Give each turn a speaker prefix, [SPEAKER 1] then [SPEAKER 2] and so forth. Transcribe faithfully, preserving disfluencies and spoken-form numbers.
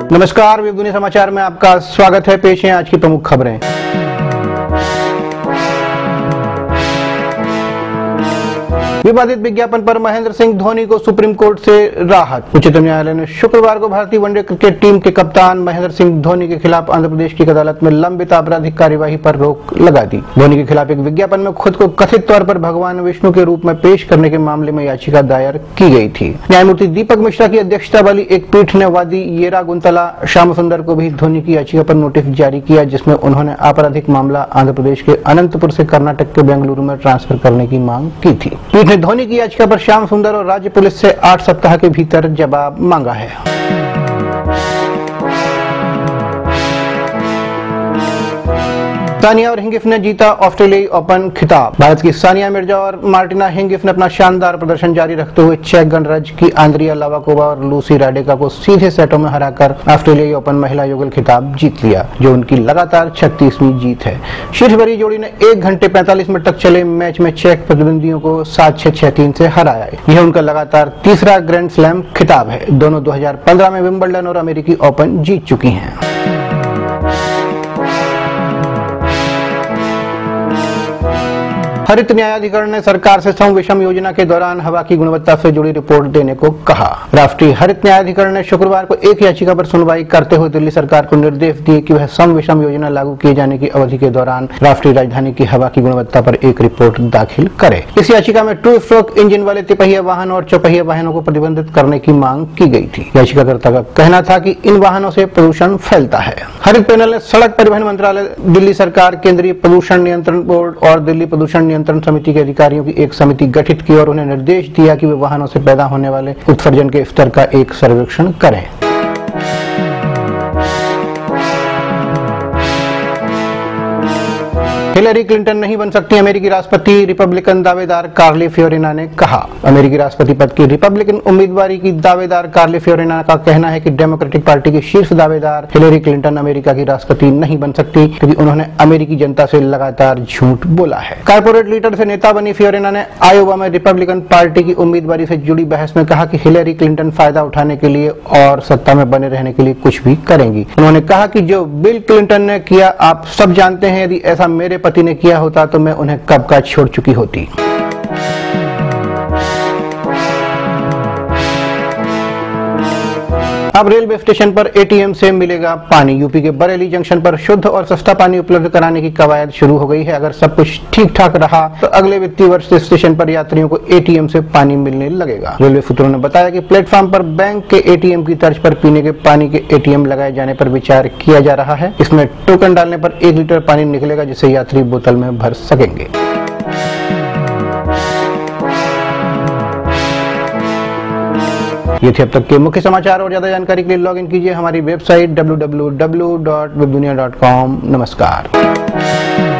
[SPEAKER 1] नमस्कार, वेब दुनिया समाचार में आपका स्वागत है। पेश है आज की प्रमुख खबरें। विवादित विज्ञापन पर महेंद्र सिंह धोनी को सुप्रीम कोर्ट से राहत। उच्चतम न्यायालय ने शुक्रवार को भारतीय वनडे क्रिकेट टीम के कप्तान महेंद्र सिंह धोनी के खिलाफ आंध्र प्रदेश की अदालत में लंबित आपराधिक कार्यवाही पर रोक लगा दी। धोनी के खिलाफ एक विज्ञापन में खुद को कथित तौर पर भगवान विष्णु के रूप में पेश करने के मामले में याचिका दायर की गई थी। न्यायमूर्ति दीपक मिश्रा की अध्यक्षता वाली एक पीठ ने वादी येरा गुंतला श्याम सुंदर को भी धोनी की याचिका पर नोटिस जारी किया, जिसमें उन्होंने आपराधिक मामला आंध्र प्रदेश के अनंतपुर से कर्नाटक के बेंगलुरु में ट्रांसफर करने की मांग की थी। पीठ ने धोनी की याचिका पर श्याम सुंदर और राज्य पुलिस से आठ सप्ताह के भीतर जवाब मांगा है। सानिया और हिंगिफ ने जीता ऑस्ट्रेलियाई ओपन खिताब। भारत की सानिया मिर्जा और मार्टिना हिंगिफ ने अपना शानदार प्रदर्शन जारी रखते हुए चेक गणराज्य की आंद्रिया लावाकोवा और लूसी राडेका को सीधे सेटों में हराकर ऑस्ट्रेलियाई ओपन महिला युगल खिताब जीत लिया, जो उनकी लगातार छत्तीसवीं जीत है। शीर्ष भरी जोड़ी ने एक घंटे पैंतालीस मिनट तक चले मैच में चेक प्रतिद्वंदियों को सात छह छह तीन से हराया। यह उनका लगातार तीसरा ग्रैंड स्लैम खिताब है। दोनों दो हजार पंद्रह में विंबलडन और अमेरिकी ओपन जीत चुकी हैं। हरित न्यायाधिकरण ने सरकार से सम विषम योजना के दौरान हवा की गुणवत्ता से जुड़ी रिपोर्ट देने को कहा। राष्ट्रीय हरित न्यायाधिकरण ने शुक्रवार को एक याचिका पर सुनवाई करते हुए दिल्ली सरकार को निर्देश दिए कि वह सम विषम योजना लागू किए जाने की अवधि के दौरान राष्ट्रीय राजधानी की हवा की गुणवत्ता पर एक रिपोर्ट दाखिल करे। इस याचिका में टू स्ट्रोक इंजन वाले तिपहिया वाहन और चौपहिया वाहनों को प्रतिबंधित करने की मांग की गई थी। याचिकाकर्ता का कहना था कि इन वाहनों से प्रदूषण फैलता है। हरित पैनल ने सड़क परिवहन मंत्रालय, दिल्ली सरकार, केंद्रीय प्रदूषण नियंत्रण बोर्ड और दिल्ली प्रदूषण नियंत्रण समिति के अधिकारियों की एक समिति गठित की और उन्हें निर्देश दिया कि वे वाहनों से पैदा होने वाले उत्सर्जन के स्तर का एक सर्वेक्षण करें। हिलरी क्लिंटन नहीं बन सकती अमेरिकी राष्ट्रपति, रिपब्लिकन दावेदार कार्ली फियोरिना ने कहा। अमेरिकी राष्ट्रपति पद की रिपब्लिकन उम्मीदवारी की दावेदार कार्ली फियोरिना का कहना है कि डेमोक्रेटिक पार्टी की शीर्ष दावेदार हिलरी क्लिंटन अमेरिका की राष्ट्रपति नहीं बन सकती, क्योंकि उन्होंने अमेरिकी जनता से लगातार झूठ बोला है। कारपोरेट लीडर से नेता बनी फियोरिना ने आयोवा में रिपब्लिकन पार्टी की उम्मीदवारी से जुड़ी बहस में कहा कि हिलरी क्लिंटन फायदा उठाने के लिए और सत्ता में बने रहने के लिए कुछ भी करेंगी। उन्होंने कहा कि जो बिल क्लिंटन ने किया आप सब जानते हैं, यदि ऐसा मेरे पति ने किया होता तो मैं उन्हें कब का छोड़ चुकी होती। अब रेलवे स्टेशन पर एटीएम से मिलेगा पानी। यूपी के बरेली जंक्शन पर शुद्ध और सस्ता पानी उपलब्ध कराने की कवायद शुरू हो गई है। अगर सब कुछ ठीक ठाक रहा तो अगले वित्तीय वर्ष से स्टेशन पर यात्रियों को एटीएम से पानी मिलने लगेगा। रेलवे सूत्रों ने बताया कि प्लेटफॉर्म पर बैंक के एटीएम की तर्ज पर पीने के पानी के एटीएम लगाए जाने पर विचार किया जा रहा है। इसमें टोकन डालने पर एक लीटर पानी निकलेगा, जिसे यात्री बोतल में भर सकेंगे। ये थे अब तक के मुख्य समाचार। और ज्यादा जानकारी के लिए लॉग इन कीजिए हमारी website W W W dot web Duniya dot com. नमस्कार।